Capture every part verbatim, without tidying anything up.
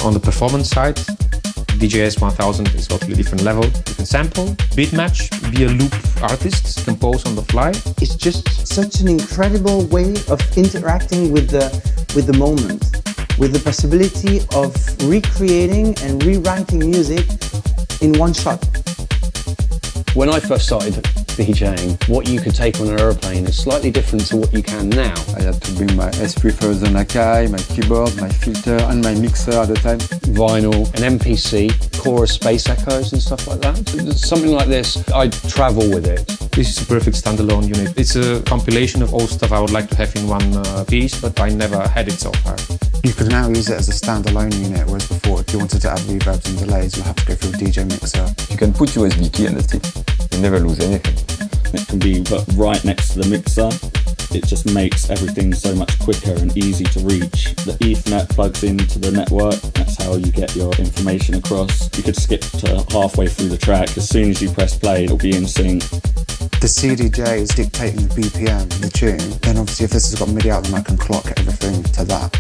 On the performance side, D J S one thousand is totally different level. You can sample, beat match, be a loop artist, compose on the fly. It's just such an incredible way of interacting with the, with the moment, with the possibility of recreating and rewriting music in one shot. When I first started DJing, what you could take on an aeroplane is slightly different to what you can now. I had to bring my S three thousand Akai, my keyboard, my filter and my mixer at the time. Vinyl, an M P C, chorus space echoes and stuff like that. So something like this, I'd travel with it. This is a perfect standalone unit. It's a compilation of all stuff I would like to have in one uh, piece, but I never had it so far. You can now use it as a standalone unit, whereas before, if you wanted to add reverbs and delays, you'll have to go through a D J mixer. You can put U S B key and that's it. You never lose anything. It can be put right next to the mixer. It just makes everything so much quicker and easy to reach. The Ethernet plugs into the network. That's how you get your information across. You could skip to halfway through the track. As soon as you press play, it'll be in sync. The C D J is dictating the B P M, the tune. Then obviously if this has got MIDI out, then I can clock everything to that.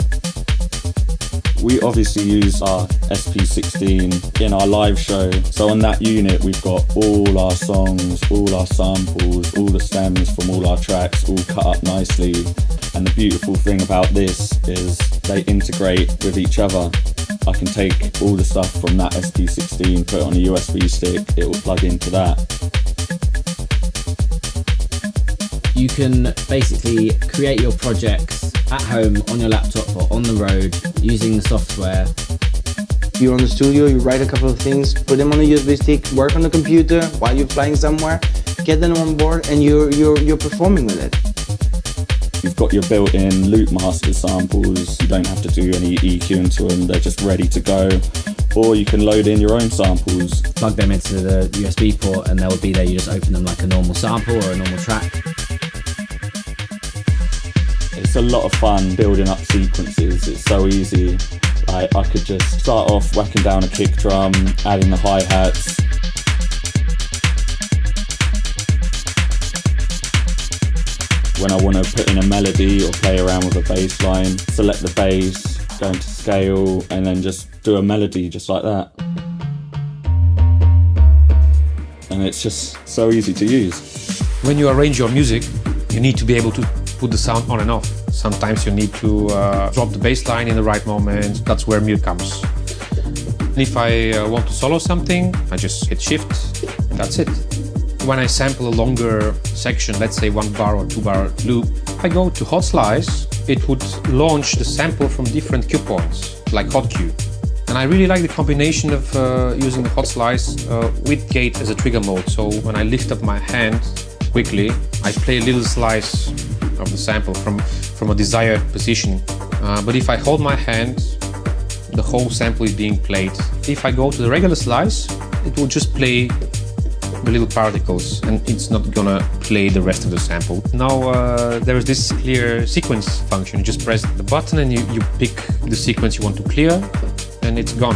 We obviously use our S P sixteen in our live show. So on that unit, we've got all our songs, all our samples, all the stems from all our tracks, all cut up nicely. And the beautiful thing about this is they integrate with each other. I can take all the stuff from that S P sixteen, put it on a U S B stick, it will plug into that. You can basically create your projects at home, on your laptop or on the road using the software. You're on the studio, you write a couple of things, put them on a U S B stick, work on the computer while you're flying somewhere, get them on board and you're, you're, you're performing with it. You've got your built-in loop master samples, you don't have to do any EQing to them, they're just ready to go. Or you can load in your own samples. Plug them into the U S B port and they'll be there, you just open them like a normal sample or a normal track. It's a lot of fun building up sequences, it's so easy. I, I could just start off whacking down a kick drum, adding the hi-hats. When I want to put in a melody or play around with a bass line, select the bass, go into scale, and then just do a melody just like that. And it's just so easy to use. When you arrange your music, you need to be able to put the sound on and off. Sometimes you need to uh, drop the bass line in the right moment. That's where mute comes. If I uh, want to solo something, I just hit shift, that's it. When I sample a longer section, let's say one bar or two bar loop, I go to hot slice, it would launch the sample from different cue points, like hot cue. And I really like the combination of uh, using the hot slice uh, with gate as a trigger mode. So when I lift up my hand quickly, I play a little slice of the sample from, from a desired position. Uh, but if I hold my hand, the whole sample is being played. If I go to the regular slice, it will just play the little particles and it's not gonna play the rest of the sample. Now uh, there is this clear sequence function. You just press the button and you, you pick the sequence you want to clear and it's gone.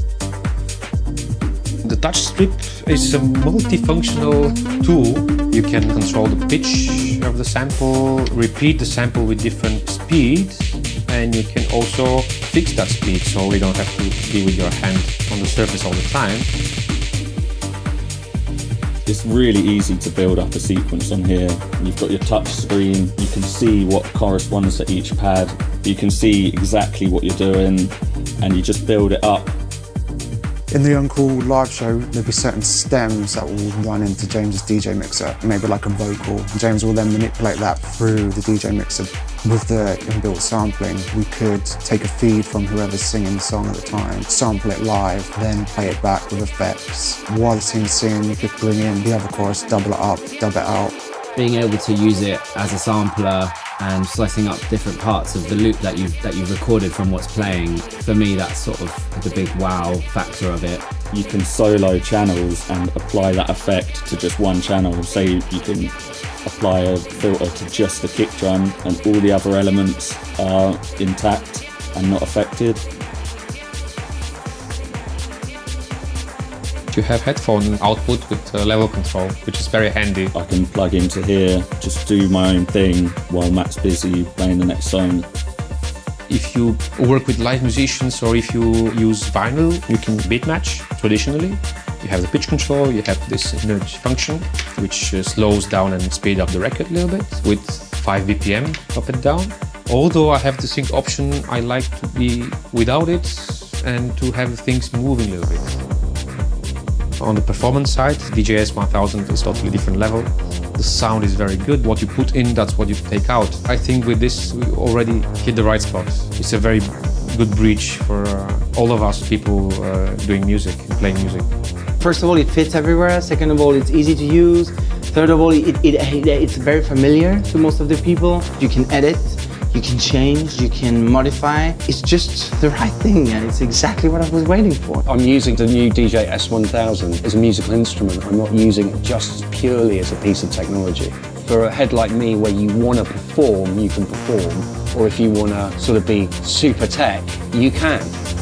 The touch strip is a multifunctional tool. You can control the pitch of the sample, repeat the sample with different speed, and you can also fix that speed so you don't have to be with your hand on the surface all the time. It's really easy to build up a sequence on here. You've got your touch screen, you can see what corresponds to each pad, you can see exactly what you're doing, and you just build it up. In the Uncool live show, there'll be certain stems that will run into James's D J mixer, maybe like a vocal. James will then manipulate that through the D J mixer. With the inbuilt sampling, we could take a feed from whoever's singing the song at the time, sample it live, then play it back with effects. While the singing scene, you could bring in the other chorus, double it up, dub it out. Being able to use it as a sampler and slicing up different parts of the loop that you've, that you've recorded from what's playing, for me that's sort of the big wow factor of it. You can solo channels and apply that effect to just one channel. Say you can apply a filter to just the kick drum and all the other elements are intact and not affected. You have headphone output with uh, level control, which is very handy. I can plug into here, just do my own thing while Matt's busy playing the next song. If you work with live musicians or if you use vinyl, you can beat match traditionally. You have the pitch control, you have this nudge function, which uh, slows down and speeds up the record a little bit with five B P M up and down. Although I have the sync option, I like to be without it and to have things moving a little bit. On the performance side, D J S one thousand is totally different level. The sound is very good. What you put in, that's what you take out. I think with this, we already hit the right spot. It's a very good bridge for uh, all of us people uh, doing music and playing music. First of all, it fits everywhere. Second of all, it's easy to use. Third of all, it, it, it's very familiar to most of the people. You can edit, you can change, you can modify. It's just the right thing, and it's exactly what I was waiting for. I'm using the new D J S one thousand as a musical instrument. I'm not using it just purely as a piece of technology. For a head like me, where you want to perform, you can perform. Or if you want to sort of be super tech, you can.